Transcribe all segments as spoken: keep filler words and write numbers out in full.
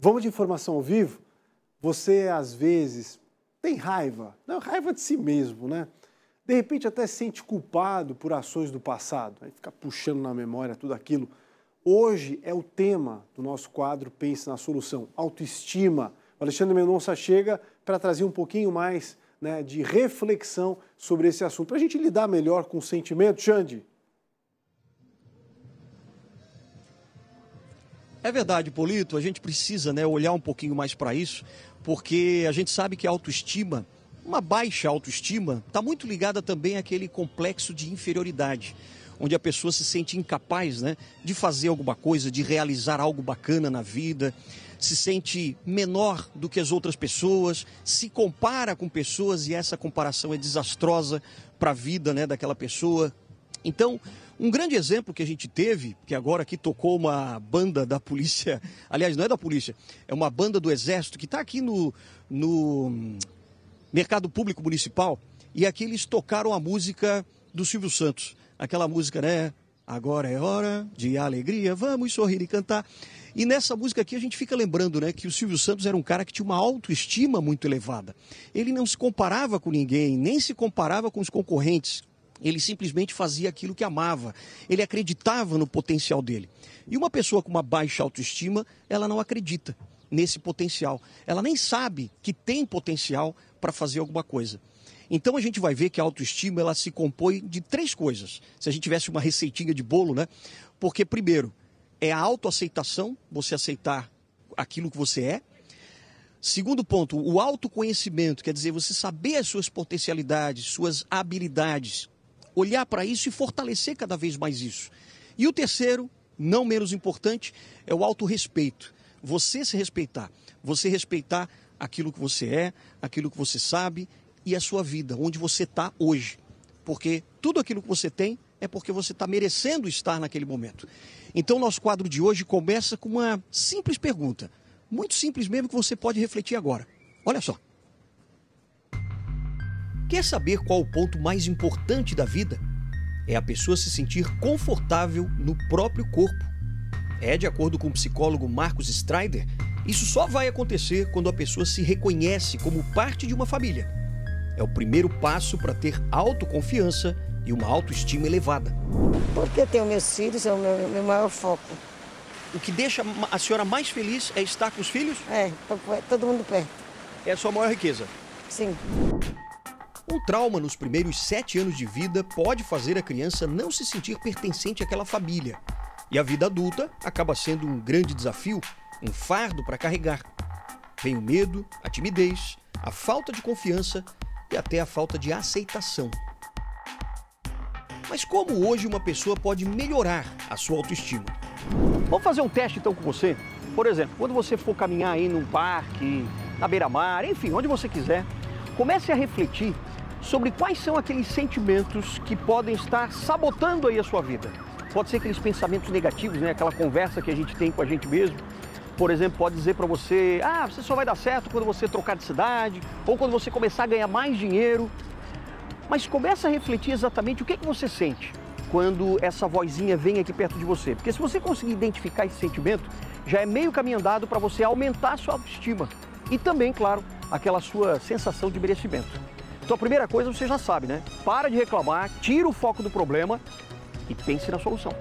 Vamos de informação ao vivo? Você, às vezes, tem raiva, não, raiva de si mesmo, né? De repente até se sente culpado por ações do passado, aí fica puxando na memória tudo aquilo. Hoje é o tema do nosso quadro Pense na Solução, autoestima. O Alexandre Mendonça chega para trazer um pouquinho mais, né, de reflexão sobre esse assunto, para a gente lidar melhor com o sentimento. Xande. É verdade, Polito, a gente precisa, né, olhar um pouquinho mais para isso, porque a gente sabe que a autoestima, uma baixa autoestima, está muito ligada também àquele complexo de inferioridade, onde a pessoa se sente incapaz, né, de fazer alguma coisa, de realizar algo bacana na vida, se sente menor do que as outras pessoas, se compara com pessoas e essa comparação é desastrosa para a vida, né, daquela pessoa. Então, um grande exemplo que a gente teve, que agora aqui tocou uma banda da polícia, aliás, não é da polícia, é uma banda do Exército, que está aqui no, no Mercado Público Municipal, e aqui eles tocaram a música do Silvio Santos, aquela música, né? Agora é hora de alegria, vamos sorrir e cantar. E nessa música aqui a gente fica lembrando, né, que o Silvio Santos era um cara que tinha uma autoestima muito elevada. Ele não se comparava com ninguém, nem se comparava com os concorrentes. Ele simplesmente fazia aquilo que amava. Ele acreditava no potencial dele. E uma pessoa com uma baixa autoestima, ela não acredita nesse potencial. Ela nem sabe que tem potencial para fazer alguma coisa. Então a gente vai ver que a autoestima, ela se compõe de três coisas. Se a gente tivesse uma receitinha de bolo, né? Porque, primeiro, é a autoaceitação, você aceitar aquilo que você é. Segundo ponto, o autoconhecimento, quer dizer, você saber as suas potencialidades, suas habilidades, olhar para isso e fortalecer cada vez mais isso. E o terceiro, não menos importante, é o autorrespeito. Você se respeitar, você respeitar aquilo que você é, aquilo que você sabe e a sua vida, onde você está hoje. Porque tudo aquilo que você tem é porque você está merecendo estar naquele momento. Então, nosso quadro de hoje começa com uma simples pergunta, muito simples mesmo, que você pode refletir agora. Olha só. Quer saber qual o ponto mais importante da vida? É a pessoa se sentir confortável no próprio corpo. É, de acordo com o psicólogo Marcos Strider, isso só vai acontecer quando a pessoa se reconhece como parte de uma família. É o primeiro passo para ter autoconfiança e uma autoestima elevada. Porque eu tenho meus filhos, é o meu, meu maior foco. O que deixa a senhora mais feliz é estar com os filhos? É, todo mundo perto. É a sua maior riqueza? Sim. Um trauma nos primeiros sete anos de vida pode fazer a criança não se sentir pertencente àquela família. E a vida adulta acaba sendo um grande desafio, um fardo para carregar. Vem o medo, a timidez, a falta de confiança e até a falta de aceitação. Mas como hoje uma pessoa pode melhorar a sua autoestima? Vamos fazer um teste então com você? Por exemplo, quando você for caminhar aí num parque, na beira-mar, enfim, onde você quiser, comece a refletir sobre quais são aqueles sentimentos que podem estar sabotando aí a sua vida. Pode ser aqueles pensamentos negativos, né? Aquela conversa que a gente tem com a gente mesmo. Por exemplo, pode dizer para você, ah, você só vai dar certo quando você trocar de cidade, ou quando você começar a ganhar mais dinheiro. Mas começa a refletir exatamente o que, que você sente quando essa vozinha vem aqui perto de você. Porque se você conseguir identificar esse sentimento, já é meio caminho andado para você aumentar a sua autoestima. E também, claro, aquela sua sensação de merecimento. Então a primeira coisa você já sabe, né? Para de reclamar, tira o foco do problema e pense na solução.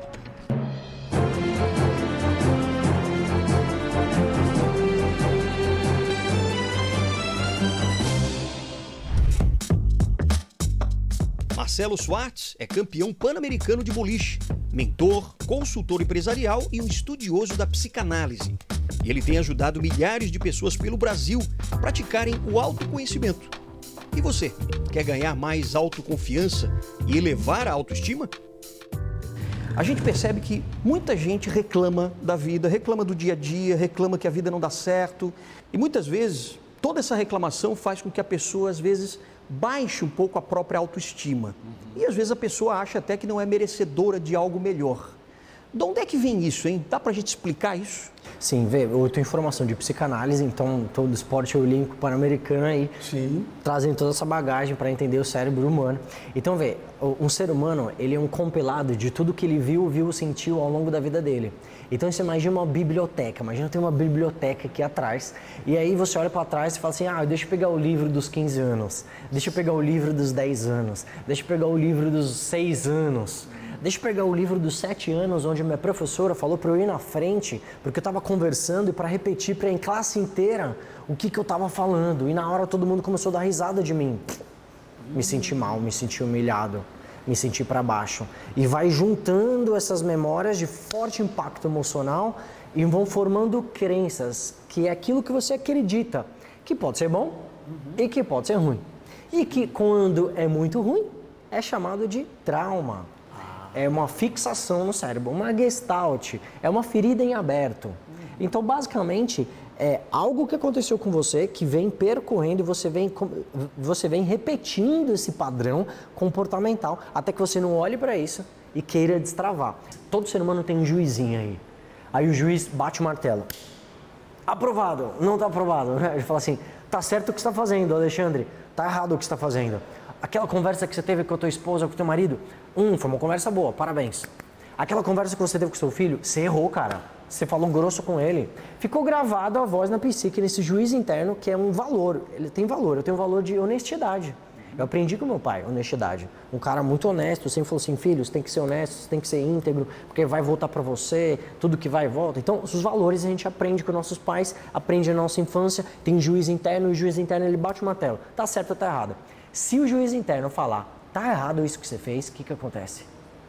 Marcelo Schwartz é campeão pan-americano de boliche, mentor, consultor empresarial e um estudioso da psicanálise. E ele tem ajudado milhares de pessoas pelo Brasil a praticarem o autoconhecimento. E você, quer ganhar mais autoconfiança e elevar a autoestima? A gente percebe que muita gente reclama da vida, reclama do dia a dia, reclama que a vida não dá certo. E muitas vezes, toda essa reclamação faz com que a pessoa, às vezes, baixe um pouco a própria autoestima. E às vezes a pessoa acha até que não é merecedora de algo melhor. De onde é que vem isso, hein? Dá pra gente explicar isso? Sim, vê, eu tenho informação de psicanálise, então todo esporte eu linko pan-americano aí, Sim. Trazem toda essa bagagem para entender o cérebro humano. Então, vê, um ser humano, ele é um compilado de tudo que ele viu, viu, sentiu ao longo da vida dele. Então você imagina uma biblioteca, imagina ter uma biblioteca aqui atrás, e aí você olha para trás e fala assim, ah, deixa eu pegar o livro dos quinze anos, deixa eu pegar o livro dos dez anos, deixa eu pegar o livro dos seis anos, deixa eu pegar o livro dos sete anos, onde a minha professora falou para eu ir na frente, porque eu estava conversando e para repetir para a classe inteira o que, que eu estava falando, e na hora todo mundo começou a dar risada de mim. Me senti mal, me senti humilhado, me senti para baixo. E vai juntando essas memórias de forte impacto emocional e vão formando crenças, que é aquilo que você acredita, que pode ser bom uhum. e que pode ser ruim. E que quando é muito ruim, é chamado de trauma. Ah. É uma fixação no cérebro, uma gestalt, é uma ferida em aberto. Uhum. Então, basicamente, é algo que aconteceu com você, que vem percorrendo e você vem, você vem repetindo esse padrão comportamental, até que você não olhe para isso e queira destravar. Todo ser humano tem um juizinho aí. Aí o juiz bate o martelo. Aprovado, não está aprovado. Ele fala assim, tá certo o que você está fazendo, Alexandre, tá errado o que você está fazendo. Aquela conversa que você teve com a tua esposa, com o teu marido, hum, foi uma conversa boa, parabéns. Aquela conversa que você teve com seu filho, você errou, cara. Você falou grosso com ele. Ficou gravado a voz na psique, nesse juiz interno, que é um valor. Ele tem valor, eu tenho um valor de honestidade. Eu aprendi com meu pai, honestidade. Um cara muito honesto, sempre falou assim, filhos, tem que ser honesto, tem que ser íntegro, porque vai voltar para você, tudo que vai e volta. Então, os valores a gente aprende com nossos pais, aprende na nossa infância, tem juiz interno, e o juiz interno ele bate o martelo. Tá certo ou tá errado? Se o juiz interno falar, tá errado isso que você fez, o que que acontece?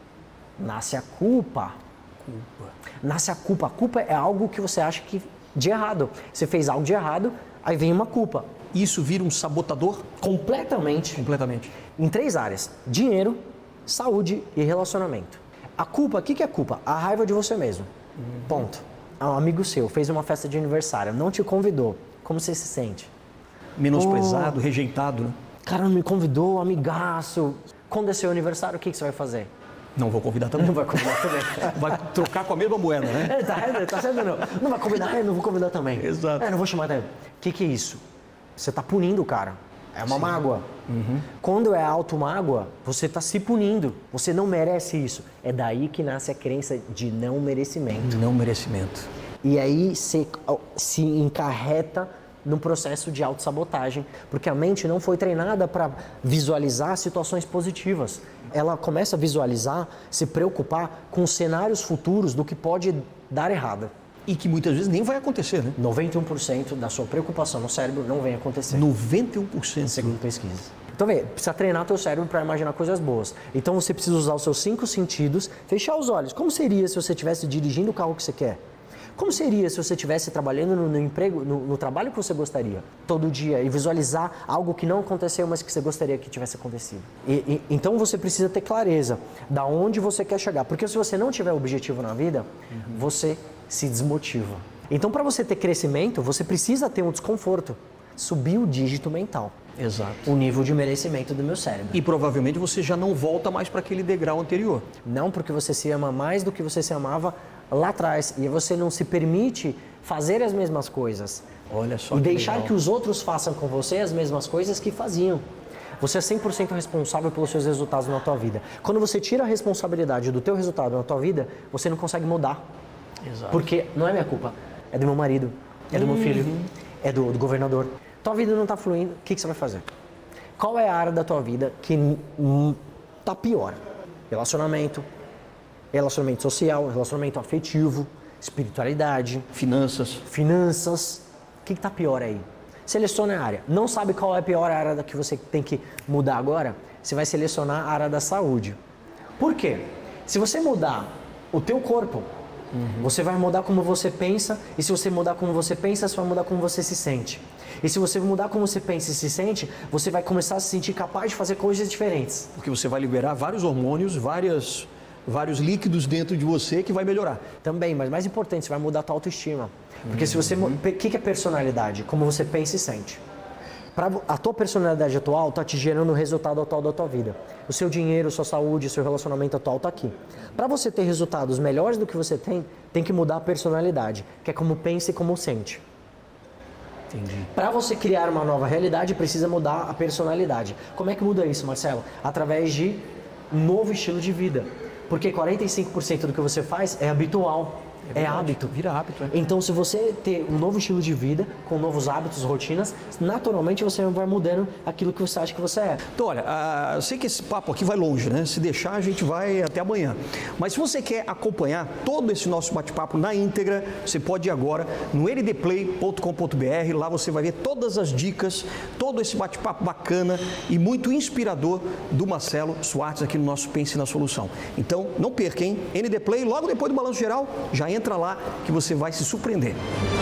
Nasce a culpa. Culpa. Nasce a culpa. A culpa é algo que você acha que de errado. Você fez algo de errado, aí vem uma culpa. Isso vira um sabotador? Completamente. Completamente. Em três áreas: dinheiro, saúde e relacionamento. A culpa, o que, que é culpa? A raiva de você mesmo. Uhum. Ponto. Um amigo seu fez uma festa de aniversário, não te convidou. Como você se sente? Menosprezado, oh, rejeitado, né? Cara, não me convidou, amigaço. Quando é seu aniversário, o que, que você vai fazer? Não vou convidar também. Não vai convidar também. Vai trocar com a mesma moeda, né? É, tá, é, tá certo, não. Não vai convidar, é, não vou convidar também. Exato. É, não vou chamar também. O que, que é isso? Você está punindo o cara. É uma Sim. mágoa. Uhum. Quando é auto-mágoa, você está se punindo. Você não merece isso. É daí que nasce a crença de não merecimento. Não merecimento. E aí se, se encarreta num processo de autossabotagem, porque a mente não foi treinada para visualizar situações positivas. Ela começa a visualizar, se preocupar com cenários futuros do que pode dar errado. E que muitas vezes nem vai acontecer, né? noventa e um por cento da sua preocupação no cérebro não vem acontecer. noventa e um por cento? Segundo pesquisa. Então, vê, precisa treinar teu cérebro para imaginar coisas boas. Então, você precisa usar os seus cinco sentidos, fechar os olhos. Como seria se você estivesse dirigindo o carro que você quer? Como seria se você estivesse trabalhando no, no emprego, no, no trabalho que você gostaria, todo dia, e visualizar algo que não aconteceu, mas que você gostaria que tivesse acontecido? E, e, então você precisa ter clareza da onde você quer chegar, porque se você não tiver objetivo na vida, uhum. você se desmotiva. Então, para você ter crescimento, você precisa ter um desconforto, subir o dígito mental. Exato. O nível de merecimento do meu cérebro. E provavelmente você já não volta mais para aquele degrau anterior. Não, porque você se ama mais do que você se amava lá atrás. E você não se permite fazer as mesmas coisas. Olha só. E que deixar legal. que os outros façam com você as mesmas coisas que faziam. Você é cem por cento responsável pelos seus resultados na tua vida. Quando você tira a responsabilidade do teu resultado na tua vida, você não consegue mudar. Exato. Porque não é minha culpa. É do meu marido, é do uhum. meu filho, é do, do governador. Tua vida não está fluindo, o que, que você vai fazer? Qual é a área da tua vida que está pior? Relacionamento, relacionamento social, relacionamento afetivo, espiritualidade, finanças. Finanças. O que está pior aí? Selecione a área. Não sabe qual é a pior área que você tem que mudar agora? Você vai selecionar a área da saúde. Por quê? Se você mudar o teu corpo, uhum. você vai mudar como você pensa, e se você mudar como você pensa, você vai mudar como você se sente. E se você mudar como você pensa e se sente, você vai começar a se sentir capaz de fazer coisas diferentes. Porque você vai liberar vários hormônios, várias, vários líquidos dentro de você que vai melhorar. Também, mas mais importante, você vai mudar a tua autoestima. Porque uhum. se você... O que, que é personalidade? Como você pensa e sente. Pra, a tua personalidade atual está te gerando o resultado atual da tua vida. O seu dinheiro, sua saúde, seu relacionamento atual está aqui. Para você ter resultados melhores do que você tem, tem que mudar a personalidade, que é como pensa e como sente. Para você criar uma nova realidade, precisa mudar a personalidade. Como é que muda isso, Marcelo? Através de um novo estilo de vida. Porque quarenta e cinco por cento do que você faz é habitual. É, é hábito. Vira hábito, é. Então, se você ter um novo estilo de vida, com novos hábitos, rotinas, naturalmente você vai mudando aquilo que você acha que você é. Então, olha, uh, eu sei que esse papo aqui vai longe, né? Se deixar, a gente vai até amanhã. Mas se você quer acompanhar todo esse nosso bate-papo na íntegra, você pode ir agora no n d play ponto com ponto b r. Lá você vai ver todas as dicas, todo esse bate-papo bacana e muito inspirador do Marcelo Schwartz aqui no nosso Pense na Solução. Então, não perca, hein? N D Play, logo depois do Balanço Geral, já entra lá que você vai se surpreender.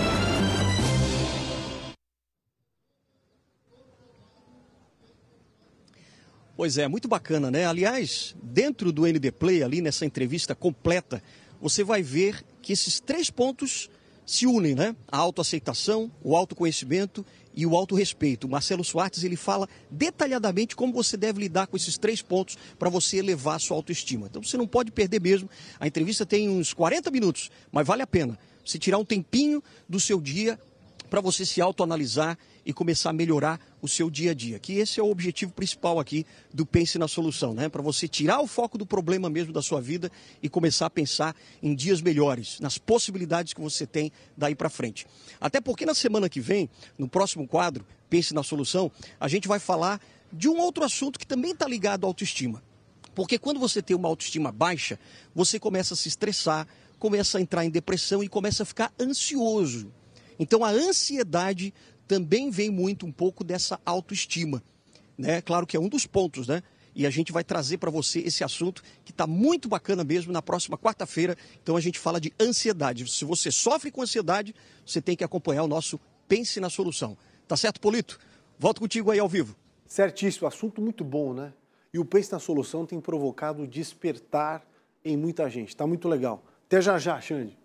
Pois é, muito bacana, né? Aliás, dentro do N D Play, ali nessa entrevista completa, você vai ver que esses três pontos se unem, né? A autoaceitação, o autoconhecimento e o autorrespeito. O Marcelo Schwartz, ele fala detalhadamente como você deve lidar com esses três pontos para você elevar a sua autoestima. Então você não pode perder mesmo. A entrevista tem uns quarenta minutos, mas vale a pena você tirar um tempinho do seu dia para você se autoanalisar e começar a melhorar o seu dia a dia. Que esse é o objetivo principal aqui do Pense na Solução, né? Para você tirar o foco do problema mesmo da sua vida e começar a pensar em dias melhores, nas possibilidades que você tem daí para frente. Até porque na semana que vem, no próximo quadro, Pense na Solução, a gente vai falar de um outro assunto que também está ligado à autoestima. Porque quando você tem uma autoestima baixa, você começa a se estressar, começa a entrar em depressão e começa a ficar ansioso. Então a ansiedade também vem muito um pouco dessa autoestima, né? Claro que é um dos pontos, né? E a gente vai trazer para você esse assunto que está muito bacana mesmo na próxima quarta-feira. Então a gente fala de ansiedade. Se você sofre com ansiedade, você tem que acompanhar o nosso Pense na Solução. Tá certo, Polito? Volto contigo aí ao vivo. Certíssimo, assunto muito bom, né? E o Pense na Solução tem provocado despertar em muita gente. Tá muito legal. Até já já, Xande.